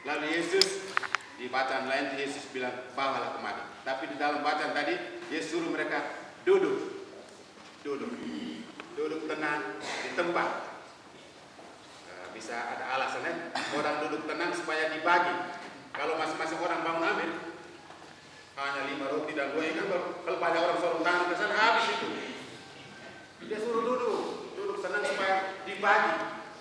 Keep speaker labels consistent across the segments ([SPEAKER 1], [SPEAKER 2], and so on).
[SPEAKER 1] Lalu Yesus di bacaan lain Yesus bilang bawalah kemari. Tapi di dalam bacaan tadi Yesus suruh mereka duduk tenang di tempat. Bisa ada alasannya orang duduk tenang supaya dibagi. Kalau masing-masing orang bangun ambil hanya 5 roti dan 2 ikan, kalau banyak orang suruh tangan ke sana habis itu. Dia suruh duduk tenang supaya dibagi.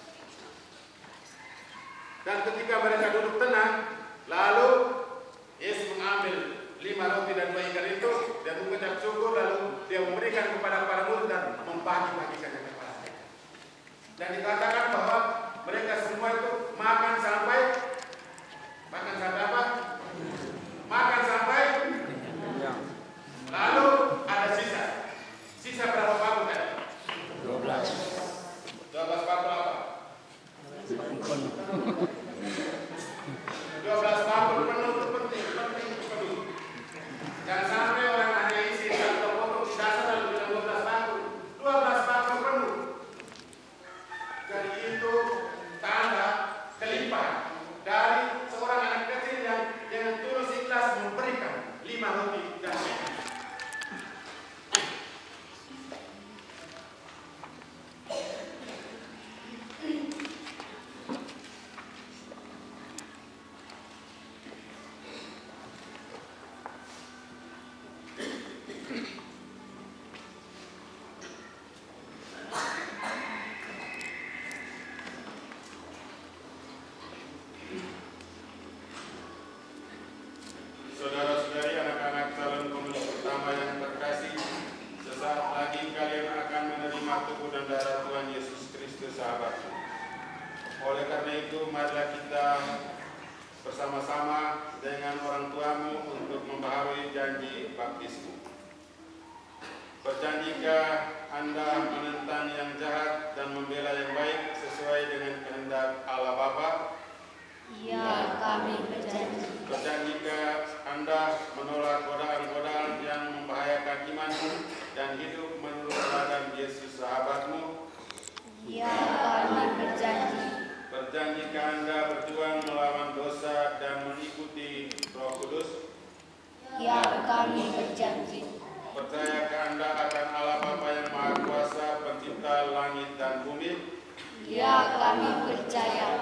[SPEAKER 1] Dan ketika mereka duduk tenang, lalu Yesus mengambil 5 roti dan 2 ikan itu dan mengucap syukur, lalu dia memberikan kepada para murid dan membagi-bagikannya kepada mereka. Dan dikatakan bahwa mereka semua itu makan sampai apa? Makan sampai lalu ada sisa berapa bakul tadi? 12 bakul apa? 12 bakul penuh itu penting. Jangan sampai orang hanya isi satu potong di dasar lalu bilang 12 bakul. 12 bakul penuh. Jadi itu tanda kelimpahan dari seorang anak kecil yang dengan tulus ikhlas memberikan 5 roti dan saudara-saudari, anak-anak calon pemilih pertama yang terkasih, sesaat lagi kalian akan menerima tubuh dan darah Tuhan Yesus Kristus sahabatku. Oleh karena itu, marilah kita bersama-sama dengan orang tuamu untuk membaharui janji baptismu. Berjanjikah Anda menentang yang jahat dan membela yang baik sesuai dengan kehendak Allah Bapa?
[SPEAKER 2] Ya, kami berjanji.
[SPEAKER 1] Berjanjikah Anda menolak godaan-godaan yang membahayakan imanmu dan hidup menurut teladan Yesus sahabatmu?
[SPEAKER 2] Ya, kami berjanji.
[SPEAKER 1] Berjanjikah Anda berjuang melawan dosa dan mengikuti Roh Kudus?
[SPEAKER 2] Ya, kami berjanji.
[SPEAKER 1] Percayakah Anda akan Allah Bapa yang Maha Kuasa, Pencipta langit dan bumi?
[SPEAKER 2] Ya, kami percaya.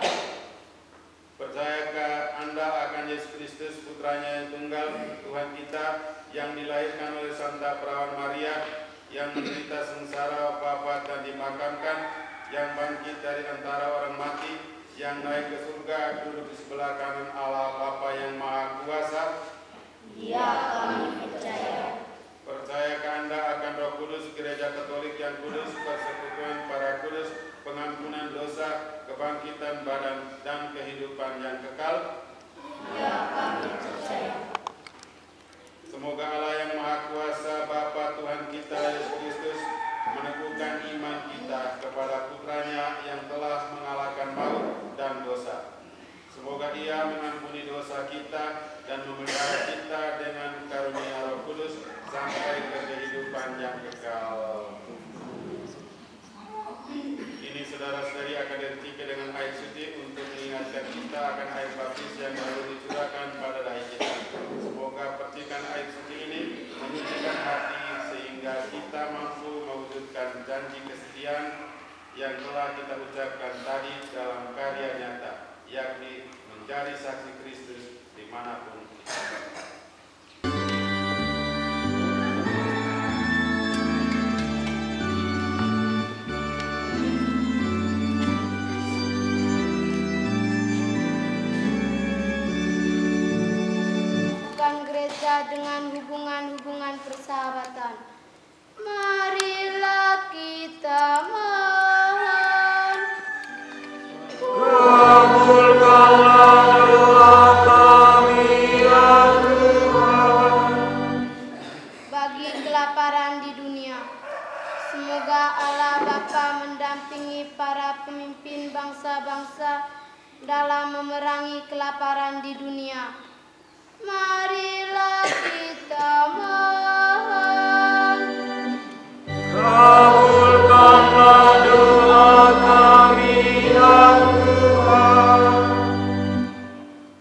[SPEAKER 1] Percayakah Anda akan Yesus Kristus, Putranya yang tunggal, Tuhan kita, yang dilahirkan oleh Santa Perawan Maria, yang menderita sengsara, wafat dan dimakamkan, yang bangkit dari antara orang mati, yang naik ke surga, duduk di sebelah kanan Allah Bapa yang Maha Kuasa?
[SPEAKER 2] Ya, kami percaya.
[SPEAKER 1] Percayakah Anda akan Roh Kudus, Gereja Katolik yang kudus, persekutuan para kudus, pengampunan dosa, kebangkitan badan, dan kehidupan yang kekal?
[SPEAKER 2] Ya, kami percaya.
[SPEAKER 1] Semoga Allah yang Maha Kuasa, Bapa Tuhan kita Yesus Kristus, meneguhkan iman kita kepada Putranya yang telah mengalahkan maut dan dosa. Semoga Dia mengampuni dosa kita dan memelihara kita dengan karunia Roh Kudus sampai ke kehidupan yang kekal. Ini saudara-saudari akan dircikkan dengan air suci untuk mengingatkan kita akan air baptis yang baru dicurahkan pada dahi kita. Semoga percikan air suci ini menyucikan hati sehingga kita mampu mewujudkan janji kesetiaan yang telah kita ucapkan tadi dalam karya nyata, yakni menjadi saksi Kristus dimanapun kita berada.
[SPEAKER 2] Dengan hubungan-hubungan persahabatan, marilah kita mohon.
[SPEAKER 3] Kabulkanlah doa kami ya Tuhan.
[SPEAKER 2] Bagi kelaparan di dunia, semoga Allah Bapa mendampingi para pemimpin bangsa-bangsa dalam memerangi kelaparan di dunia. Marilah kita mohon.
[SPEAKER 3] Kabulkanlah doa kami ya Tuhan.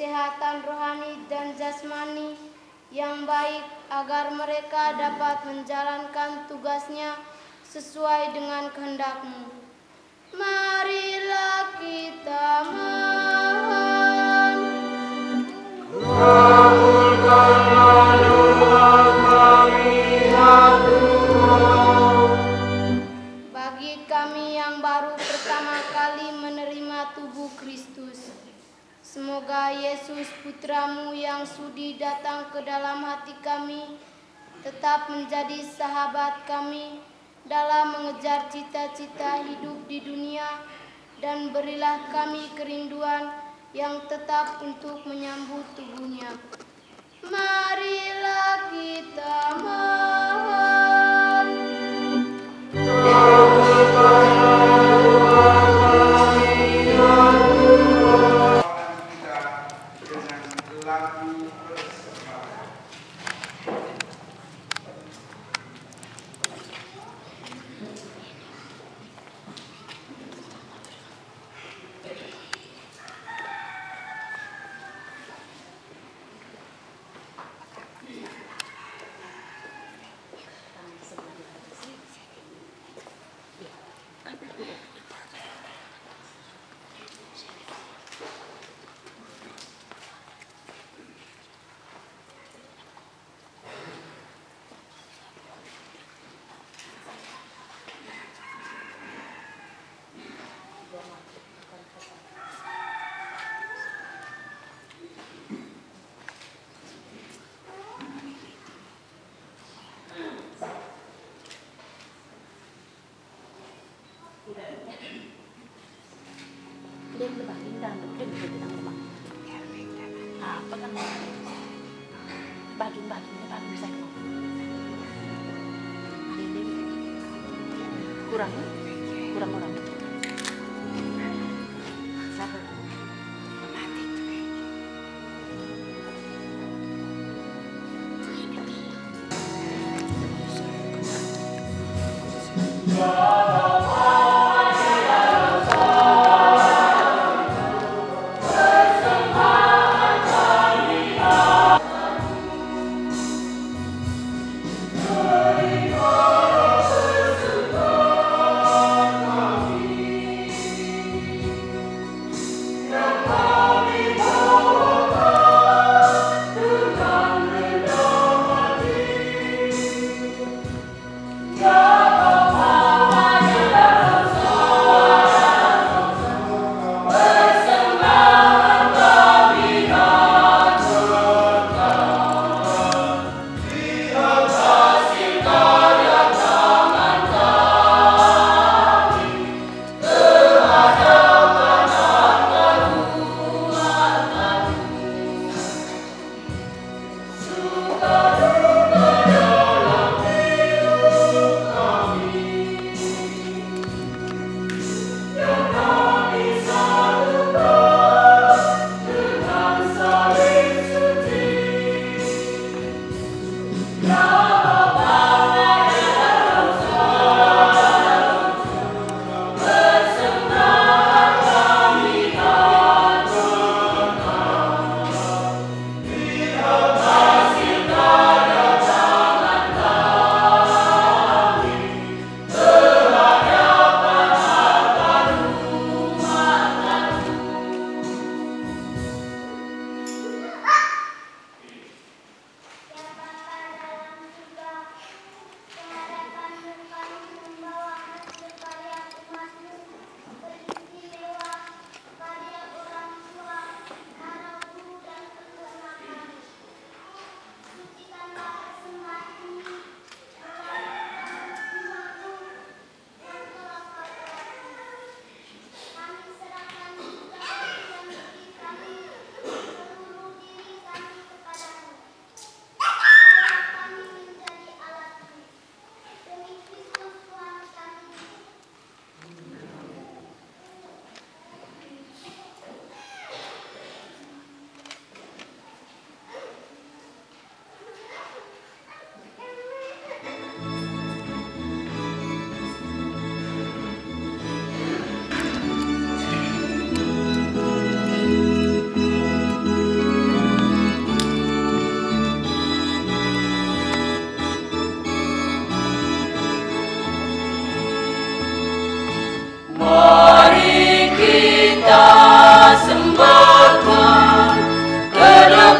[SPEAKER 2] kesehatan rohani dan jasmani yang baik agar mereka dapat menjalankan tugasnya sesuai dengan kehendak-Mu. Marilah kita mohon.
[SPEAKER 3] Kabulkanlah doa kami ya Tuhan.
[SPEAKER 2] Bagi kami yang baru pertama kali menerima tubuh Kristus, semoga Yesus Putra-Mu yang sudi datang ke dalam hati kami tetap menjadi sahabat kami dalam mengejar cita-cita hidup di dunia, dan berilah kami kerinduan yang tetap untuk menyambut tubuhnya. Marilah kita mohon.
[SPEAKER 3] Kabulkanlah doa kami ya Tuhan.
[SPEAKER 4] Kita dengan lagu persembahan.
[SPEAKER 5] Đêm với bà Linh đang được đêm với đang mặc vẫn đang ba chúng sạch không đêm kurang orang sabar
[SPEAKER 3] Kami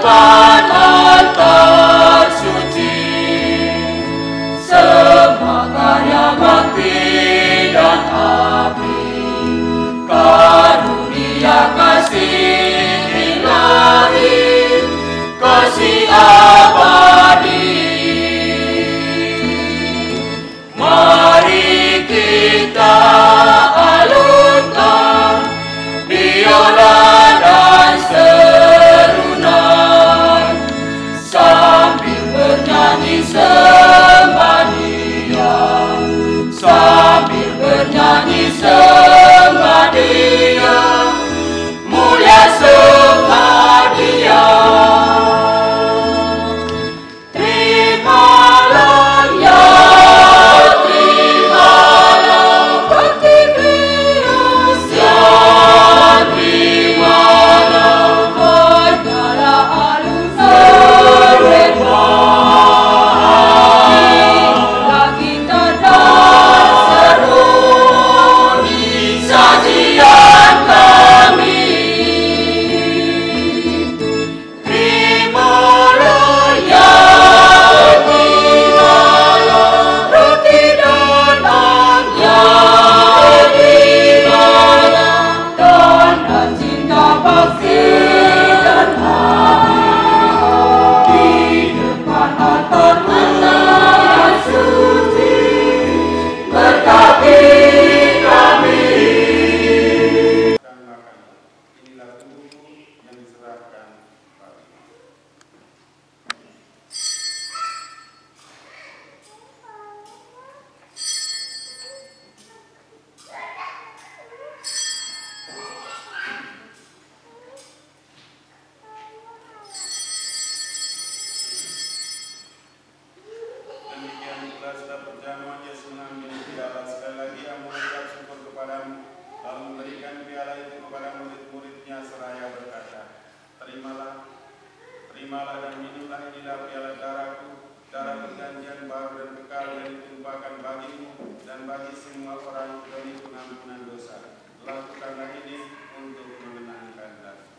[SPEAKER 1] Terimalah dan minumlah inilah piala darahku, darah perjanjian baru dan kekal yang ditumpahkan bagimu dan bagi semua orang demi pengampunan dosa. Lakukanlah ini untuk mengenangkan aku.